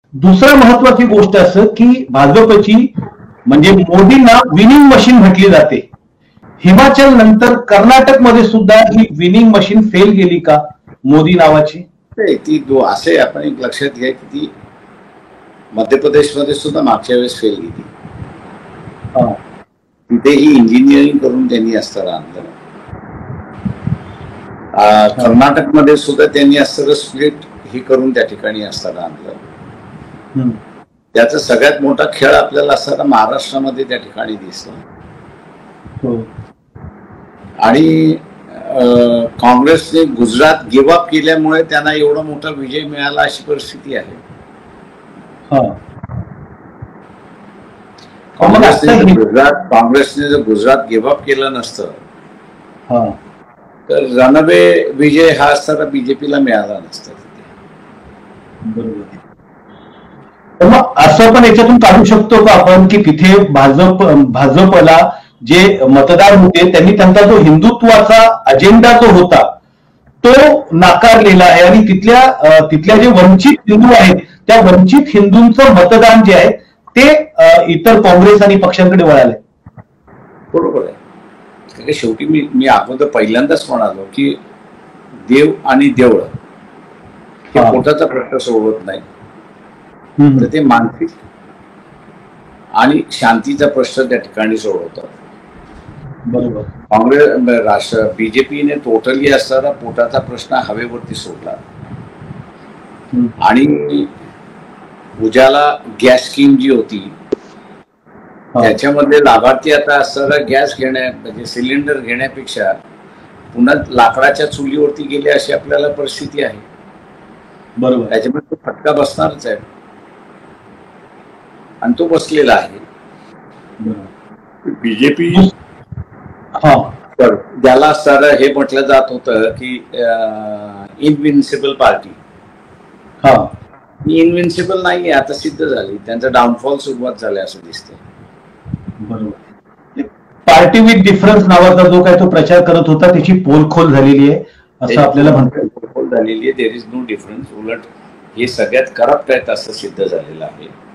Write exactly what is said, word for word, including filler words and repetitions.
दुसरा महत्वाची गोष्ट असं की भाजपची म्हणजे मोदींना विनिंग मशीन म्हटली जाते. हिमाचल नंतर कर्नाटक मध्ये सुद्धा ही विनिंग मशीन फेल गेली का मोदी नावाची? ती दो असे आपण एक लक्षात घ्या की ती मध्य प्रदेशमध्ये सुद्धा मागच्या वेळेस फेल गेली. तिथेही इंजिनिअरिंग करून त्यांनी अस्त्र आणलं. कर्नाटकमध्ये सुद्धा त्यांनी अस्त्र स्प्लिट ही करून त्या ठिकाणी अस्त्र आणलं. त्याचा सगळ्यात मोठा खेळ आपल्याला असताना महाराष्ट्रामध्ये त्या ठिकाणी दिसला. आणि काँग्रेसने गुजरात गिव्हअप केल्यामुळे त्यांना एवढा मोठा विजय मिळाला अशी परिस्थिती आहे. काँग्रेसने गुजरात काँग्रेसने जर गुजरात गिव्हअप केलं नसतं तर रणवे विजय हा असताना बीजेपीला मिळाला नसता. मग असं पण याच्यातून काढू शकतो का आपण की तिथे भाजप भाजपला जे मतदार होते त्यांनी त्यांचा जो हिंदुत्वाचा अजेंडा जो होता तो नाकारलेला आहे आणि तिथल्या तिथल्या जे वंचित हिंदू आहेत त्या वंचित हिंदूंचं मतदान जे आहे ते इतर काँग्रेस आणि पक्षांकडे वळालंय. बरोबर आहे. शेवटी मी मी अगोदर पहिल्यांदाच म्हणालो की देव आणि देवळ हे पोटाचा प्रश्न सोडवत नाही तर ते मानसिक आणि शांतीचा प्रश्न त्या ठिकाणी सोडवतात. बरोबर. काँग्रेस राष्ट्र बीजेपीने टोटली असताना पोटाचा प्रश्न हवेवरती सोडला आणि उजाला गॅस स्कीम जी होती त्याच्यामध्ये लाभार्थी आता असताना गॅस घेण्या म्हणजे सिलेंडर घेण्यापेक्षा पुन्हा लाकडाच्या चुलीवरती गेले अशी आपल्याला परिस्थिती आहे. बरोबर. त्याच्यामध्ये तो फटका बसणारच आहे आणि तो बसलेला आहे. बीजेपी ज्याला असताना हे म्हटलं जात होतं की इनविन्सिबल पार्टी, इनविन्सिबल नाहीये आता सिद्ध झाली. त्यांचा डाऊनफॉल सुरुवात झाली असं दिसतंय. बरोबर. पार्टी विथ डिफरन्स नावाचा जो काय तो प्रचार करत होता त्याची पोलखोल झालेली आहे असं आपल्याला म्हणता येईल. पोलखोल झालेली आहे. There is no difference. उलट हे सगळ्यात करप्ट आहेत असं सिद्ध झालेलं आहे.